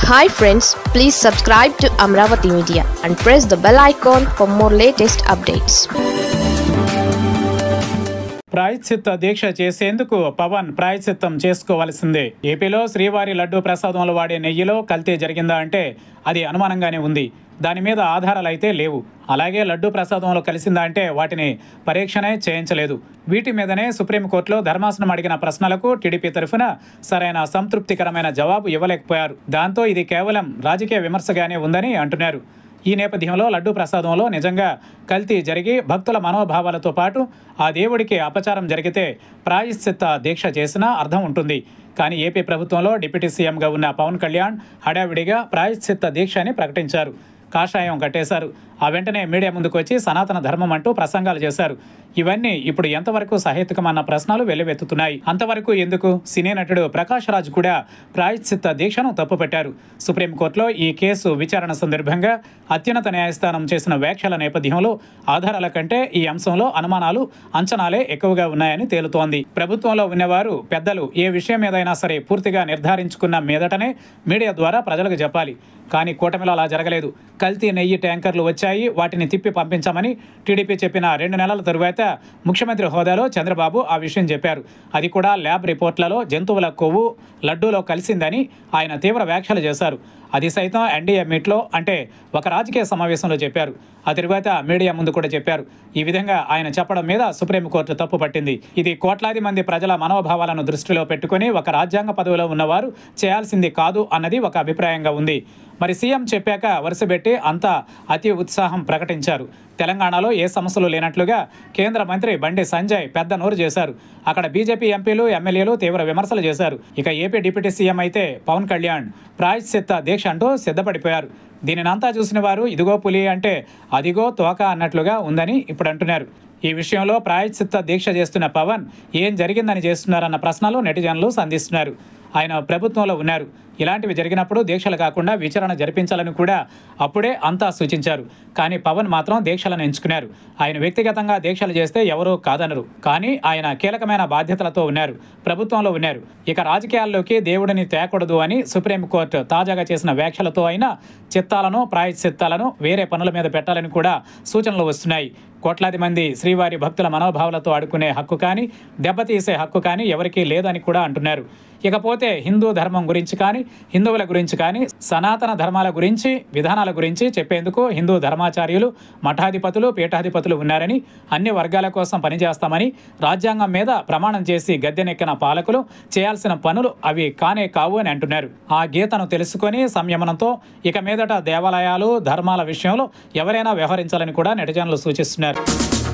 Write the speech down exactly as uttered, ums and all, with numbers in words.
Hi friends, please subscribe to Amravati Media and press the bell icon for more latest updates. ప్రాయశ్చిత్త దీక్ష చేసేందుకు పవన్ ప్రాయశ్చిత్తం చేసుకోవాల్సిందే. ఏపీలో శ్రీవారి లడ్డూ ప్రసాదంలో వాడే నెయ్యిలో కల్తీ జరిగిందా అంటే అది అనుమానంగానే ఉంది. దాని మీద ఆధారాలు అయితే లేవు. అలాగే లడ్డూ ప్రసాదంలో కలిసిందా అంటే వాటిని పరీక్షనే చేయించలేదు. వీటి మీదనే సుప్రీంకోర్టులో ధర్మాసనం అడిగిన ప్రశ్నలకు టీడీపీ తరఫున సరైన సంతృప్తికరమైన జవాబు ఇవ్వలేకపోయారు. దాంతో ఇది కేవలం రాజకీయ విమర్శగానే ఉందని అంటున్నారు. ఈ నేపథ్యంలో లడ్డూ ప్రసాదంలో నిజంగా కల్తీ జరిగి భక్తుల మనోభావాలతో పాటు ఆ దేవుడికి అపచారం జరిగితే ప్రాయశ్చిత్త దీక్ష చేసినా అర్థం ఉంటుంది. కానీ ఏపీ ప్రభుత్వంలో డిప్యూటీ సీఎంగా ఉన్న పవన్ కళ్యాణ్ హడావిడిగా ప్రాయశ్చిత్త దీక్ష అని ప్రకటించారు. కాషాయం కట్టేశారు. ఆ వెంటనే మీడియా ముందుకు వచ్చి సనాతన ధర్మం అంటూ ప్రసంగాలు చేశారు. ఇవన్నీ ఇప్పుడు ఎంతవరకు సహేతుకమన్న ప్రశ్నలు వెల్లువెత్తుతున్నాయి. అంతవరకు ఎందుకు? సినీ నటుడు ప్రకాష్ రాజ్ కూడా ప్రాయశ్చిత్త దీక్షను తప్పుపట్టారు. సుప్రీంకోర్టులో ఈ కేసు విచారణ సందర్భంగా అత్యున్నత న్యాయస్థానం చేసిన వ్యాఖ్యల నేపథ్యంలో ఆధారాల కంటే ఈ అంశంలో అనుమానాలు, అంచనాలే ఎక్కువగా ఉన్నాయని తేలుతోంది. ప్రభుత్వంలో ఉన్నవారు పెద్దలు ఏ విషయం ఏదైనా సరే పూర్తిగా నిర్ధారించుకున్న మీదటనే మీడియా ద్వారా ప్రజలకు చెప్పాలి. కానీ కూటమిలో అలా జరగలేదు. కల్తీ నెయ్యి ట్యాంకర్లు వచ్చాయి, వాటిని తిప్పి పంపించామని టీడీపీ చెప్పిన రెండు నెలల తరువాత ముఖ్యమంత్రి హోదాలో చంద్రబాబు ఆ విషయం చెప్పారు. అది కూడా ల్యాబ్ రిపోర్ట్లలో జంతువుల కొవ్వు లడ్డూలో కలిసిందని ఆయన తీవ్ర వ్యాఖ్యలు చేశారు. అది సైతం ఎన్డీఏ మీట్లో అంటే ఒక రాజకీయ సమావేశంలో చెప్పారు. ఆ తరువాత మీడియా ముందు కూడా చెప్పారు. ఈ విధంగా ఆయన చెప్పడం మీద సుప్రీంకోర్టు తప్పు పట్టింది. ఇది కోట్లాది మంది ప్రజల మనోభావాలను దృష్టిలో పెట్టుకుని ఒక రాజ్యాంగ పదవిలో ఉన్నవారు చేయాల్సింది కాదు అన్నది ఒక అభిప్రాయంగా ఉంది. మరి సీఎం చెప్పాక వరుసపెట్టి అంతా అతి ఉత్సాహం ప్రకటించారు. తెలంగాణలో ఏ సమస్యలు లేనట్లుగా కేంద్ర మంత్రి బండి సంజయ్ పెద్ద నోరు చేశారు. అక్కడ బీజేపీ ఎంపీలు, ఎమ్మెల్యేలు తీవ్ర విమర్శలు చేశారు. ఇక ఏపీ డిప్యూటీ సీఎం అయితే పవన్ కళ్యాణ్ ప్రాయశ్చిత్త దీక్ష అంటూ సిద్ధపడిపోయారు. దీనినంతా చూసిన వారు ఇదిగో పులి అంటే అదిగో తోక అన్నట్లుగా ఉందని ఇప్పుడు అంటున్నారు. ఈ విషయంలో ప్రాయశ్చిత్త దీక్ష చేస్తున్న పవన్ ఏం జరిగిందని చేస్తున్నారన్న ప్రశ్నలు నెటిజన్లు సంధిస్తున్నారు. ఆయన ప్రభుత్వంలో ఉన్నారు. ఇలాంటివి జరిగినప్పుడు దీక్షలు కాకుండా విచారణ జరిపించాలని కూడా అప్పుడే అంతా సూచించారు. కానీ పవన్ మాత్రం దీక్షలను ఎంచుకున్నారు. ఆయన వ్యక్తిగతంగా దీక్షలు చేస్తే ఎవరూ కాదనరు. కానీ ఆయన కీలకమైన బాధ్యతలతో ఉన్నారు, ప్రభుత్వంలో ఉన్నారు. ఇక రాజకీయాల్లోకి దేవుడిని తేకూడదు అని సుప్రీంకోర్టు తాజాగా చేసిన వ్యాఖ్యలతో అయినా చిత్తాలను, ప్రాయశ్చిత్తాలను వేరే పనుల మీద పెట్టాలని కూడా సూచనలు వస్తున్నాయి. కోట్లాది మంది శ్రీవారి భక్తుల మనోభావాలతో ఆడుకునే హక్కు కానీ, దెబ్బతీసే హక్కు కానీ ఎవరికీ లేదని కూడా అంటున్నారు. ఇకపోతే హిందూ ధర్మం గురించి కానీ, హిందువుల గురించి కానీ, సనాతన ధర్మాల గురించి, విధానాల గురించి చెప్పేందుకు హిందూ ధర్మాచార్యులు, మఠాధిపతులు, పీఠాధిపతులు ఉన్నారని, అన్ని వర్గాల కోసం పనిచేస్తామని రాజ్యాంగం మీద ప్రమాణం చేసి గద్దెనెక్కిన పాలకులు చేయాల్సిన పనులు అవి కానే కావు అని అంటున్నారు. ఆ గీతను తెలుసుకొని సంయమనంతో ఇక మీదట దేవాలయాలు, ధర్మాల విషయంలో ఎవరైనా వ్యవహరించాలని కూడా నెటిజన్లు సూచిస్తున్నారు.